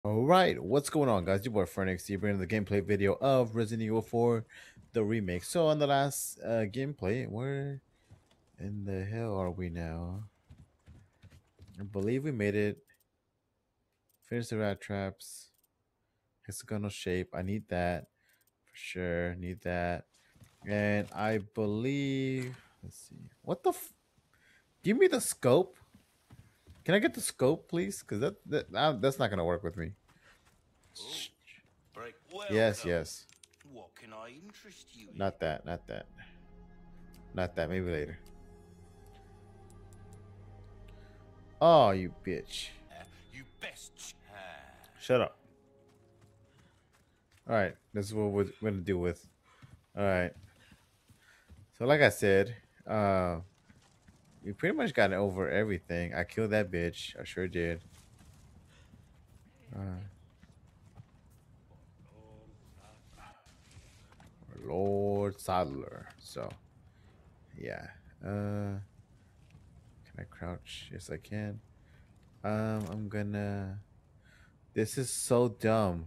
All right, what's going on, guys? Your boy Phoenix here, bringing the gameplay video of Resident Evil 4, the remake. So, on the last gameplay, where in the hell are we now? I believe we made it. Finish the rat traps. Hexagonal shape. I need that for sure. Need that. And I believe. Let's see. What the? Give me the scope. Can I get the scope, please? Because that's not gonna work with me. Oh, very Yes, welcome. yes. What can I interest you in? Not that. Not that. Not that. Maybe later. Oh, you bitch. You best. Shut up. All right. This is what we're going to deal with. All right. So, like I said, we pretty much got over everything. I killed that bitch. I sure did. Uh, Lord Sadler. So, yeah. Can I crouch? Yes, I can. I'm gonna. This is so dumb.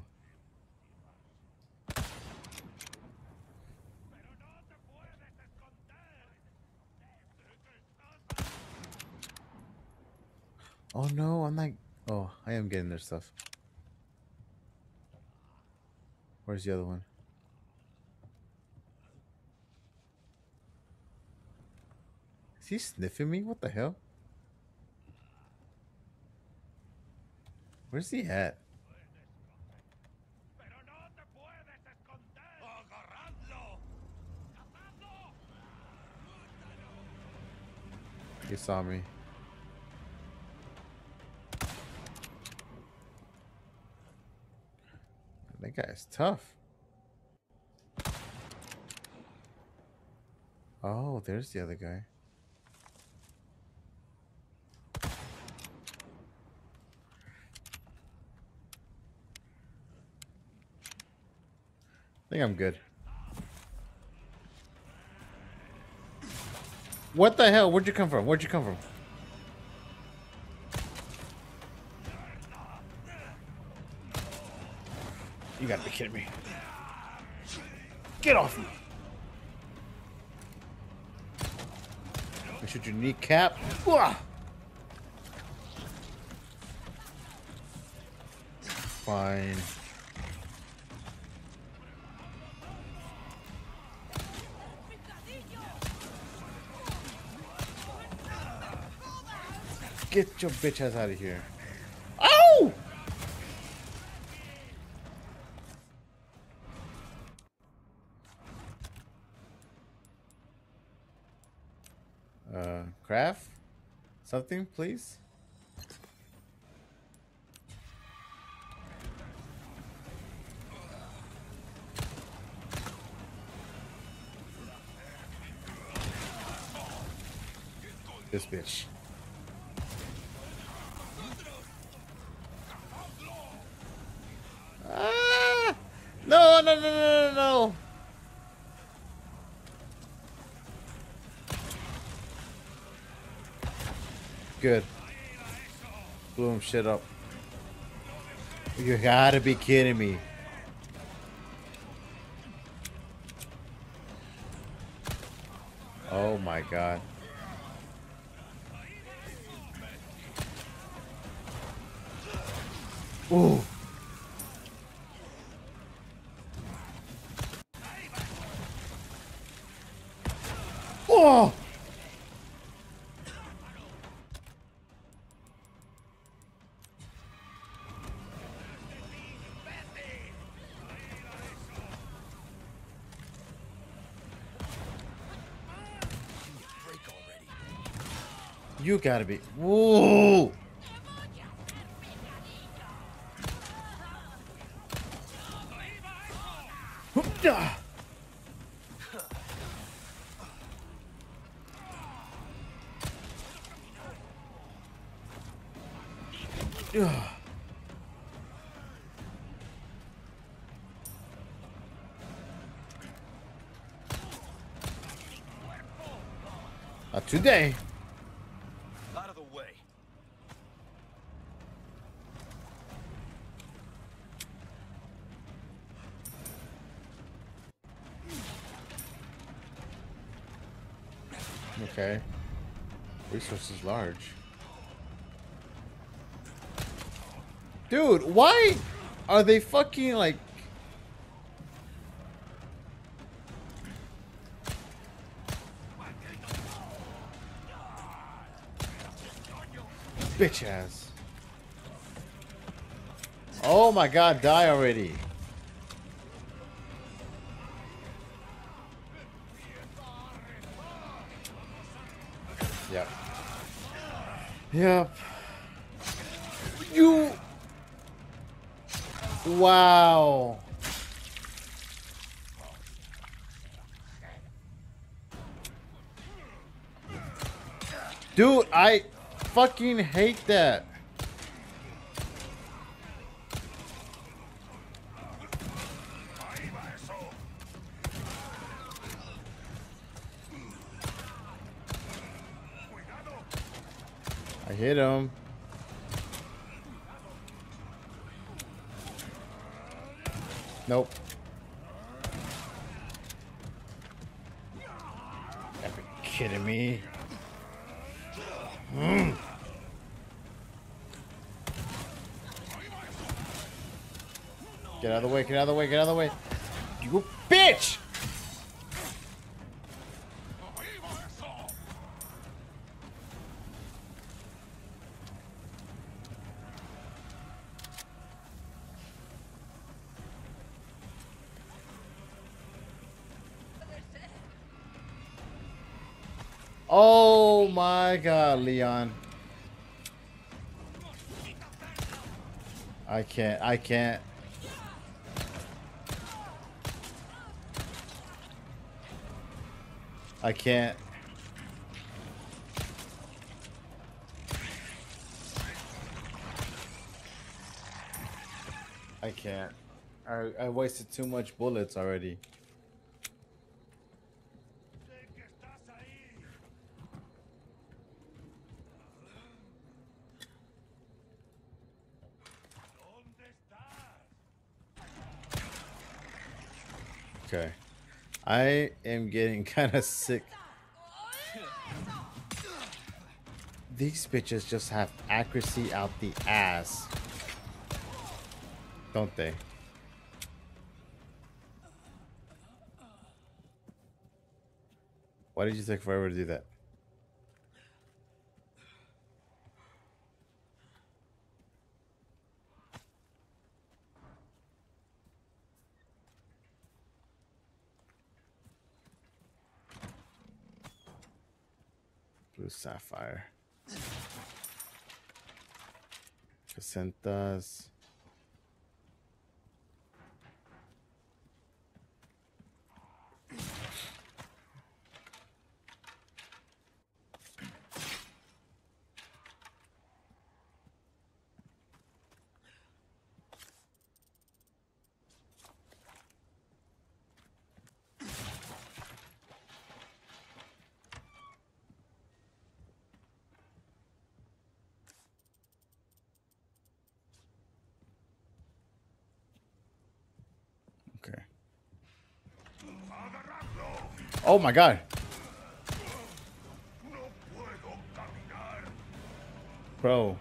Oh no, I'm not. Oh, I am getting their stuff. Where's the other one? Is he sniffing me? What the hell? Where's he at? He saw me. That guy is tough. Oh, there's the other guy. I think I'm good. What the hell? Where'd you come from? Where'd you come from? You gotta be kidding me. Get off me. I shoot your kneecap. Fine. Get your bitch ass out of here. Oh! Craft? Something, please? This bitch. Ah! No, no, no, no, no, no. Good. Blew him shit up. You gotta be kidding me. Oh my god. Ooh. Oh! You gotta be. Whoa! Ugh. Not today. Out of the way. Okay. Resources large. Dude, why are they fucking like... Bitch ass. Oh my god, die already. Yep. Yep. You... Wow. Dude, I fucking hate that. I hit him. Nope. Gotta be kidding me. Get out of the way, get out of the way, get out of the way. You bitch! Oh my god, Leon. I can't, I can't. I can't. I can't. I wasted too much bullets already. Okay. I am getting kind of sick. These bitches just have accuracy out the ass. Don't they? Why did you take forever to do that? Blue sapphire. Placentas. Okay. Oh my god. Bro.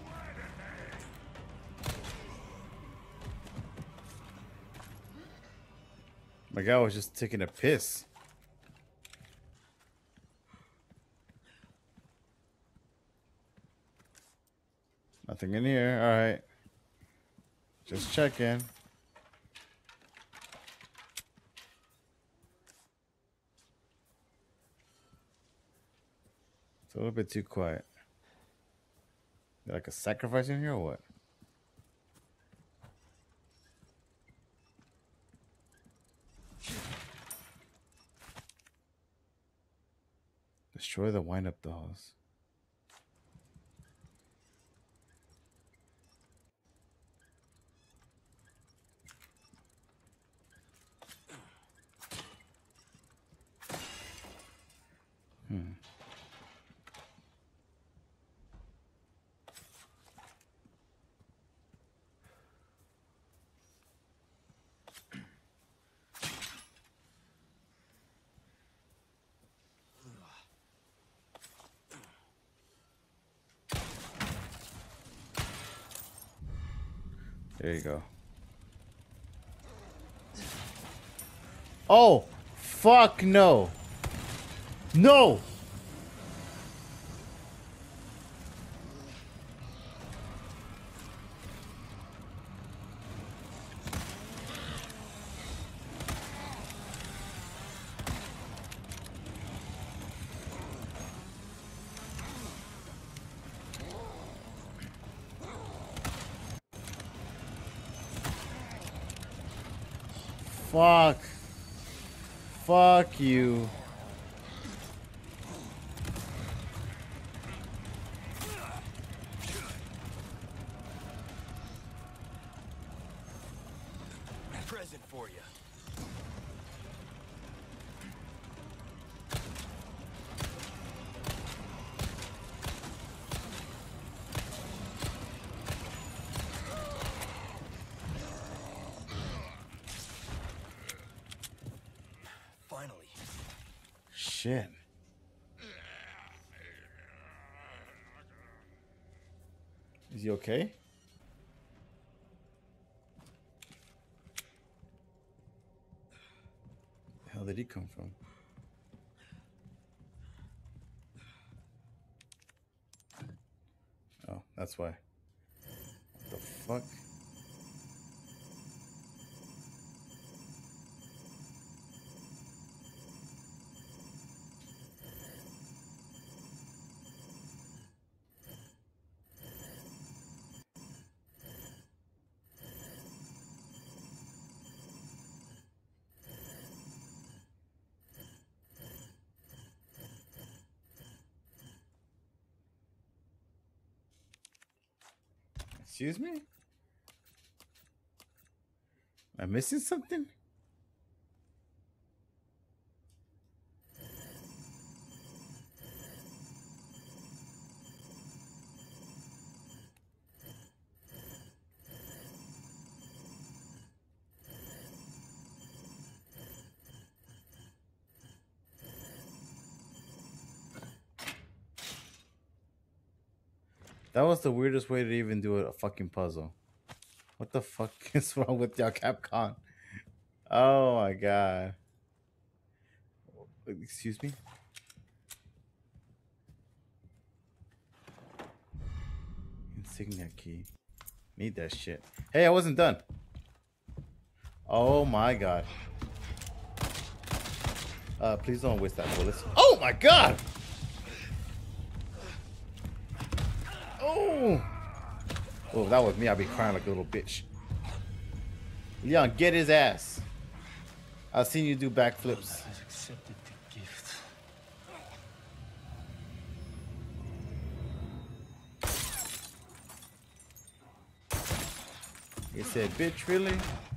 My guy was just taking a piss. Nothing in here. All right. Just checking. It's a little bit too quiet. Like a sacrifice in here or what? Destroy the wind-up dolls. There you go. Oh, fuck no. No! Fuck. Fuck you. Present for you. Finally. Shit. Is he okay? The hell did he come from? Oh, that's why. What the fuck? Excuse me? Am I missing something? That was the weirdest way to even do a fucking puzzle. What the fuck is wrong with y'all, Capcom? Oh my god. Excuse me? Insignia key. Need that shit. Hey, I wasn't done. Oh my god. Please don't waste that bullets. Oh my god! Oh! Oh, if that was me, I'd be crying like a little bitch. Leon, get his ass. I've seen you do backflips. Has accepted the gift. He said, bitch, really?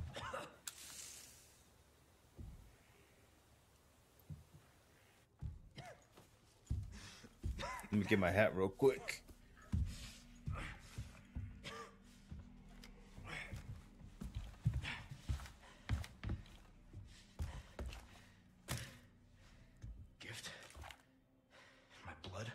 Let me get my hat real quick. Gift? My blood?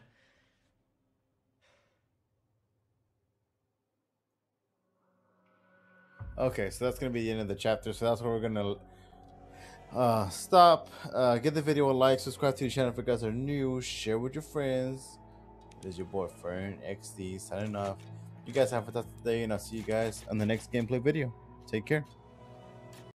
Okay, so that's gonna be the end of the chapter. So that's where we're gonna stop. Give the video a like, subscribe to the channel if you guys are new, share with your friends. It is your boy Fern XD signing off. You guys have a fantastic day, and I'll see you guys on the next gameplay video. Take care.